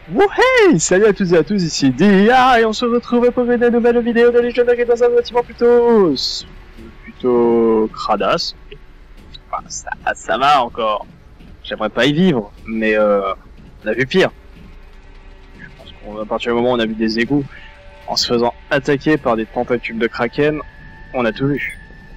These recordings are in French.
Hey, salut à toutes et à tous, ici DIA et on se retrouve pour une nouvelle vidéo de Legionnaire dans un bâtiment plutôt cradasse. Enfin, ça va encore. J'aimerais pas y vivre, mais on a vu pire. Je pense qu'à partir du moment où on a vu des égouts en se faisant attaquer par des tentacules de kraken, on a tout vu.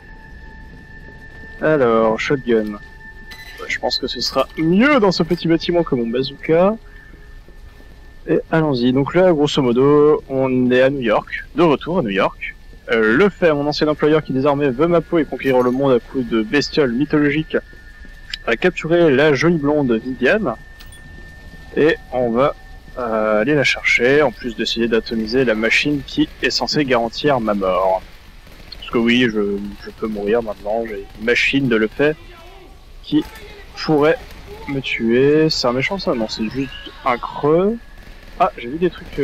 Alors, shotgun. Je pense que ce sera mieux dans ce petit bâtiment que mon bazooka. Et allons-y, donc là, grosso modo, on est à New York, de retour à New York. Le fait, mon ancien employeur qui désormais veut ma peau et conquérir le monde à coups de bestioles mythologiques, a capturé la jolie blonde Viviane. Et on va aller la chercher, en plus d'essayer d'atomiser la machine qui est censée garantir ma mort. Parce que oui, je peux mourir maintenant, j'ai une machine de le fait qui pourrait me tuer. C'est un méchant ça? Non, c'est juste un creux. Ah, j'ai vu des trucs...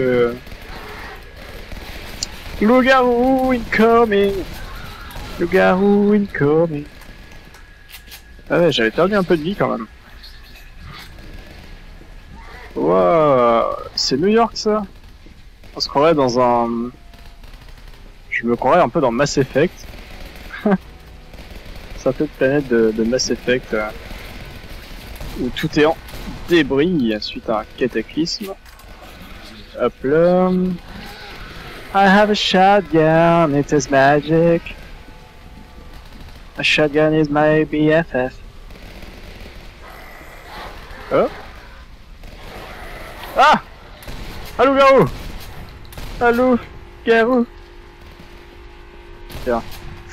Loup-garou incoming! Loup-garou incoming! Ah ouais, j'avais perdu un peu de vie quand même. Wow, c'est New York ça? On se croirait dans un... Je me croirais un peu dans Mass Effect. Certaine planète de Mass Effect où tout est en débris suite à un cataclysme. Hop là. I have a shotgun, it is magic. A shotgun is my BFF. Oh. Ah! Allô garou! Allô garou! Tiens.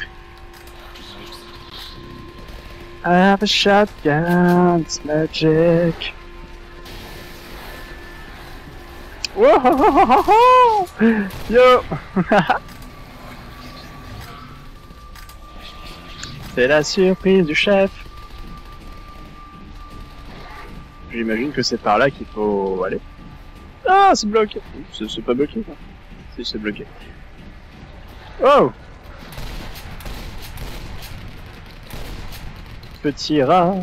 I have a shotgun, it's magic. Wow! Yo! C'est la surprise du chef. J'imagine que c'est par là qu'il faut aller. Ah, c'est bloqué. C'est pas bloqué, quoi. Si, c'est bloqué. Oh! Petit rat.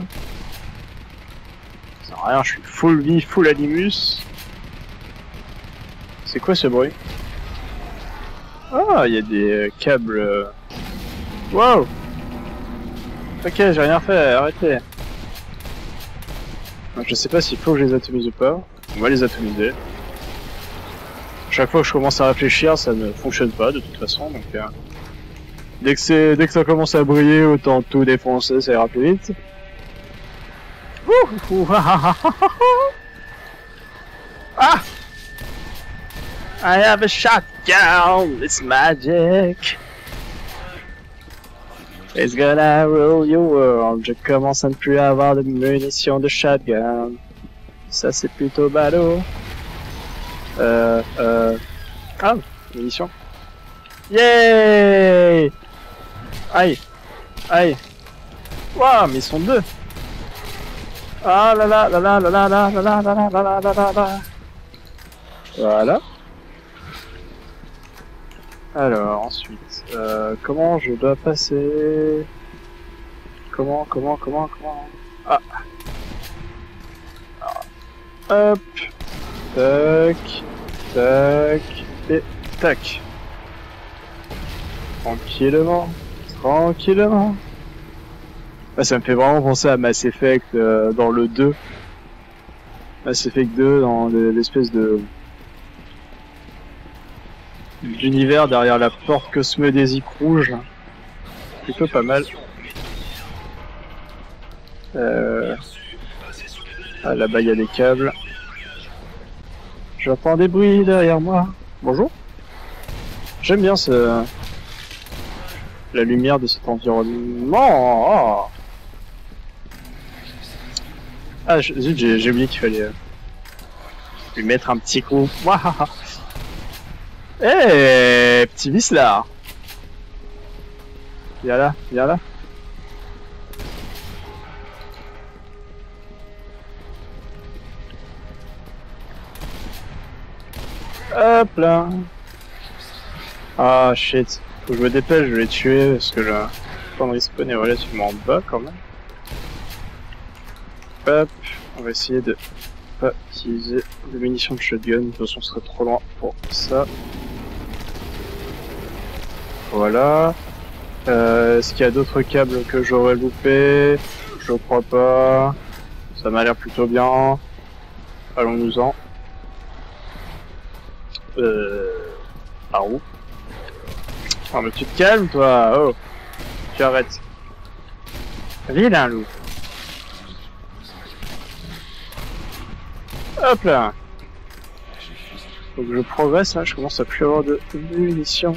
Ça sert à rien, je suis full vie, full animus. C'est quoi ce bruit? Ah, il y a des câbles... Wow! Ok, j'ai rien fait, arrêtez. Je sais pas s'il faut que je les atomise ou pas. On va les atomiser. Chaque fois que je commence à réfléchir, ça ne fonctionne pas de toute façon, donc... Dès que ça commence à briller, autant tout défoncer, ça ira plus vite. Ah! I have a shotgun, it's magic. It's gonna rule your world. Je commence à ne plus avoir de munitions de shotgun. Ça c'est plutôt ballot. Ah, munitions. Yay! Aïe! Aïe! Waouh, mais ils sont deux! Ah là là là là là là là là là là là là là là. Voilà. Alors, ensuite, comment je dois passer? Comment? Ah! Alors, hop! Tac! Tac! Et tac! Tranquillement! Tranquillement! Ah, ça me fait vraiment penser à Mass Effect dans le 2. Mass Effect 2 dans l'espèce de... l'univers derrière la porte cosmodésique rouge. Plutôt pas mal. Ah, là-bas il y a des câbles. J'entends des bruits derrière moi. Bonjour. J'aime bien la lumière de cet environnement. Oh. Ah, zut, j'ai oublié qu'il fallait lui mettre un petit coup. Waouh. Eh, hey, petit vis là. Viens là, viens là. Hop là. Ah shit. Faut que je me dépêche, je vais les tuer parce que le temps de respawn est relativement bas quand même. Hop, on va essayer de pas utiliser de munitions de shotgun, de toute façon ce serait trop loin pour ça. Voilà. Est-ce qu'il y a d'autres câbles que j'aurais loupé? Je crois pas. Ça m'a l'air plutôt bien. Allons-nous-en. Par où? Oh mais tu te calmes toi, oh. Tu arrêtes. Vilain loup. Hop là. Donc je progresse là, je commence à plus avoir de munitions.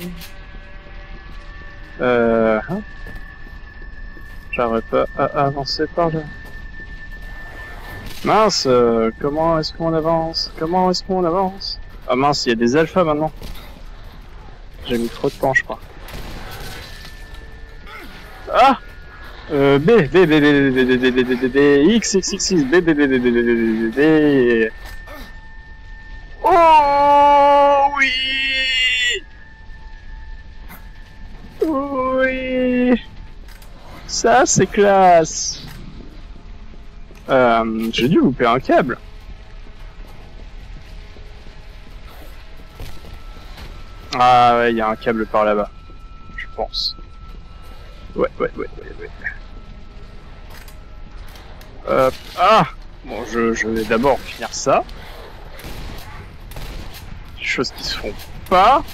J'arrive pas à avancer par là. Mince, comment est-ce qu'on avance? Comment est-ce qu'on avance? Ah mince, il y a des alphas maintenant. J'ai mis trop de temps, je crois. Ah! B, B, B, B, B, B, B, B, B, B, B, X, X, X, X, B, B, B, B, B, B, B, B, B. Oh oui! Oui! Ça, c'est classe! J'ai dû louper un câble. Ah ouais, il y a un câble par là-bas. Je pense. Ouais. Ah! Bon, je vais d'abord finir ça. Choses qui se font pas.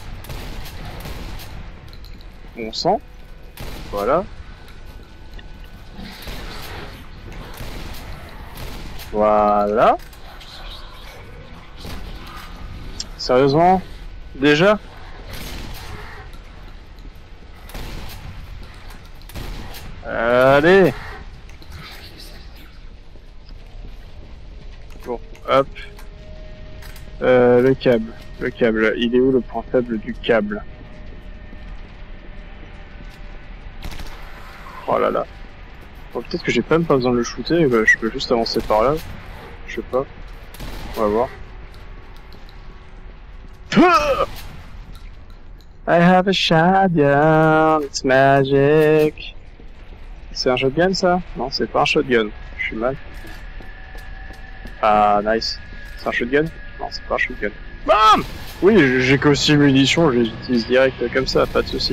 Bon sang. Voilà. Voilà. Sérieusement? Déjà? Allez! Bon, hop. Le câble. Le câble. Il est où le point faible du câble? Oh là là. Bon, peut-être que j'ai même pas besoin de le shooter, bah, je peux juste avancer par là. Je sais pas. On va voir. I have a shotgun, it's magic. C'est un shotgun ça? Non, c'est pas un shotgun. Je suis mal. Ah, nice. C'est un shotgun? Non, c'est pas un shotgun. Bam! Oui, j'ai que 6 munitions, je les utilise direct comme ça, pas de soucis.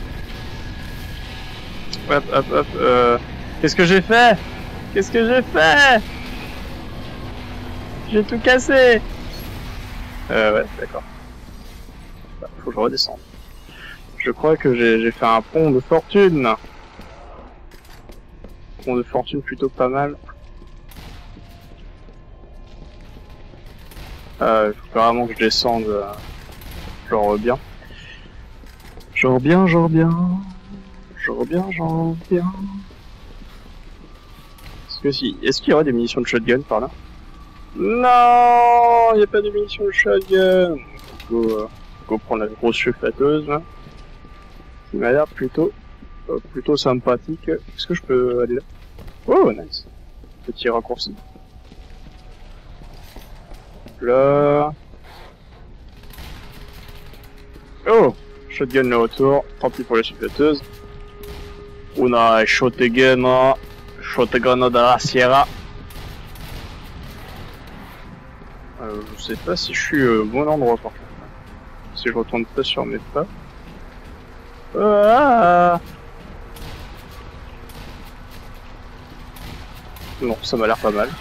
Hop, hop, hop, qu'est-ce que j'ai fait? Qu'est-ce que j'ai fait? J'ai tout cassé! Ouais, d'accord. Bah, faut que je redescende. Je crois que j'ai fait un pont de fortune. Pont de fortune plutôt pas mal. Il faut carrément que je descende. Genre bien. Genre bien. Est-ce qu'il y aura des munitions de shotgun par là? Non, il n'y a pas de munitions de shotgun. Go prendre la grosse chevaleuse là. Qui m'a l'air plutôt sympathique. Est-ce que je peux aller là? Oh, nice. Petit raccourci. Là. Oh, shotgun le retour. Tant pis pour la chevaleuse. Una shotgun de la Sierra. Je sais pas si je suis au bon endroit par contre. Si je retourne pas sur mes pas. Ah non, ça m'a l'air pas mal.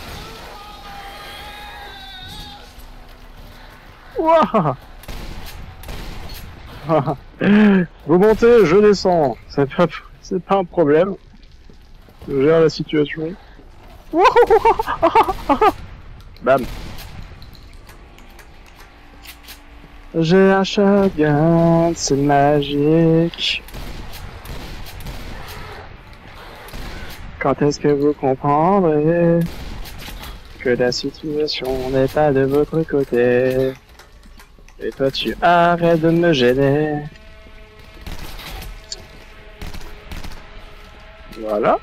Ouah. Vous montez, je descends. C'est pas un problème. Je gère la situation. Bam. J'ai un shotgun, c'est magique. Quand est-ce que vous comprendrez que la situation n'est pas de votre côté? Et toi tu arrêtes de me gêner. Voilà.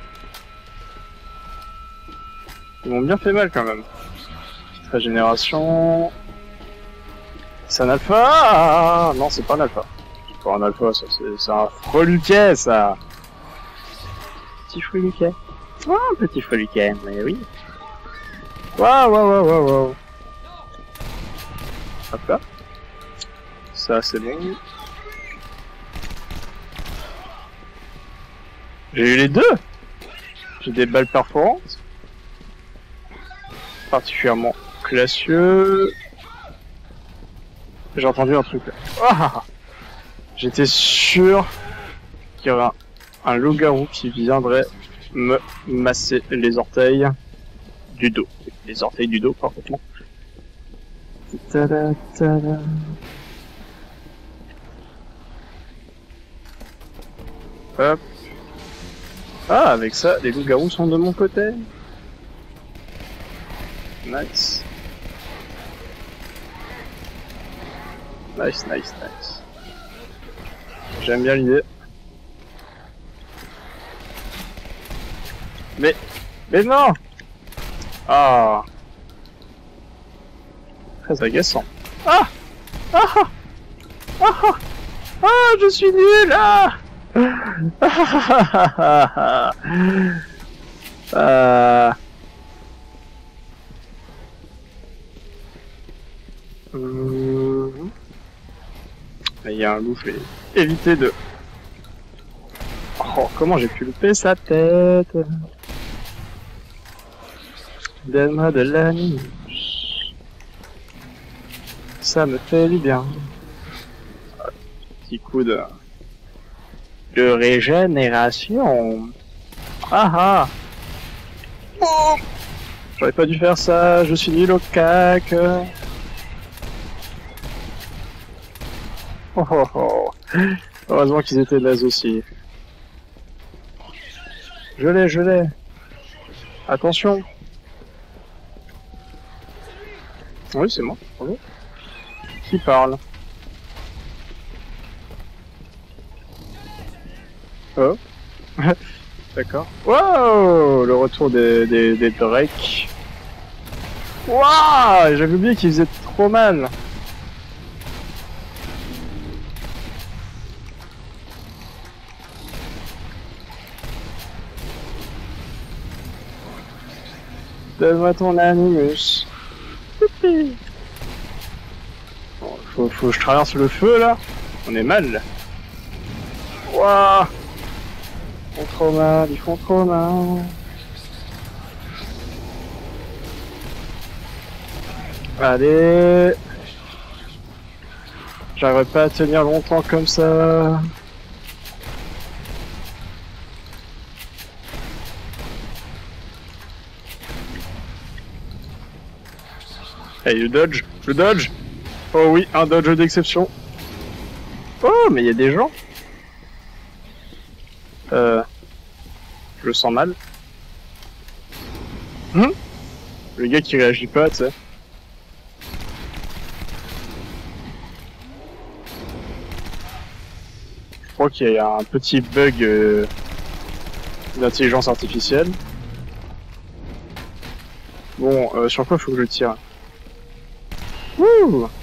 Ils m'ont bien fait mal quand même. Régénération. C'est un alpha? Ah, non, c'est pas un alpha. C'est pas un alpha, ça. C'est un freluquet, ça. Petit freluquet. Ah, un petit freluquet, mais oui. Waouh, waouh, waouh, waouh, waouh. Hop là. Ça, c'est bon. J'ai eu les deux. J'ai des balles perforantes. Particulièrement classieux. J'ai entendu un truc là. Ah, j'étais sûr qu'il y aurait un loup-garou qui viendrait me masser les orteils du dos. Les orteils du dos, parfaitement. Tada, tada. Hop. Ah, avec ça, les loups-garous sont de mon côté. Nice. Nice, nice, nice. J'aime bien l'idée. Mais non! Ah! Très agaçant. Ah! Ah! Ah! Ah! Ah! Je suis nul! Ah! Ah! Il y a un loup, je vais éviter de... Oh, comment j'ai pu louper sa tête? Donne-moi de la nuit. Ça me fait du bien. Petit coup de régénération. Ah ah. Oh, j'aurais pas dû faire ça, je suis nul au cac. Oh oh oh. Heureusement qu'ils étaient là aussi. Je l'ai. Attention. Oui, c'est moi. Bonjour. Qui parle? Oh. D'accord. Wow, le retour des Drake. Waouh, j'avais oublié qu'ils faisaient trop mal. Donne-moi ton animus. Bon, faut que je traverse le feu là. On est mal. Waouh. Ils font trop mal. Allez. J'arriverai pas à tenir longtemps comme ça. Hey, le dodge. Oh oui, un dodge d'exception. Oh, mais il y a des gens. Je le sens mal. Le gars qui réagit pas, tu sais. Je crois qu'il y a un petit bug d'intelligence artificielle. Bon, sur quoi faut que je tire? Wouh!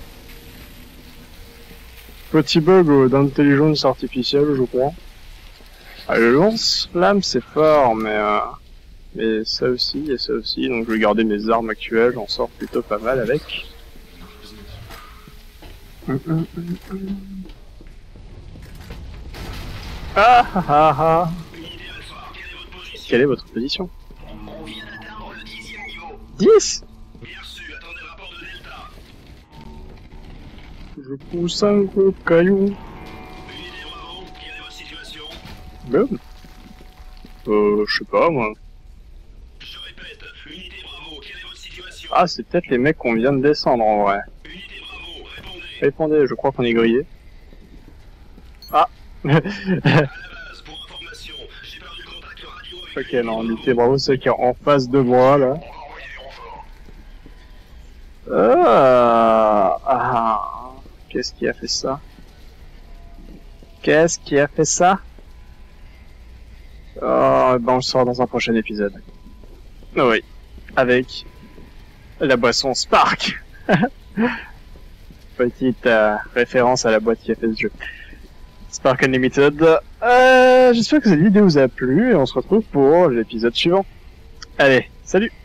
Petit bug d'intelligence artificielle, je crois. Ah, le lance-flamme c'est fort, mais ça aussi et ça aussi, donc je vais garder mes armes actuelles, j'en sors plutôt pas mal avec. Ah ah ah ah. Quelle est votre position? 10. Je pousse un gros caillou. Boum. Je sais pas moi. Je répète, unité Bravo, quelle est votre situation? Ah, c'est peut-être les mecs qu'on vient de descendre en vrai. Unité Bravo, Répondez, je crois qu'on est grillé. Ah. à la base, pour information, j'ai perdu contact radio avec... Ok, non, unité Bravo, c'est qui est en face de moi là. Ah. Qu'est-ce qui a fait ça? Oh, ben on le saura dans un prochain épisode. Oh oui, avec la boisson Spark. Petite référence à la boîte qui a fait ce jeu. Spark Unlimited. J'espère que cette vidéo vous a plu et on se retrouve pour l'épisode suivant. Allez, salut!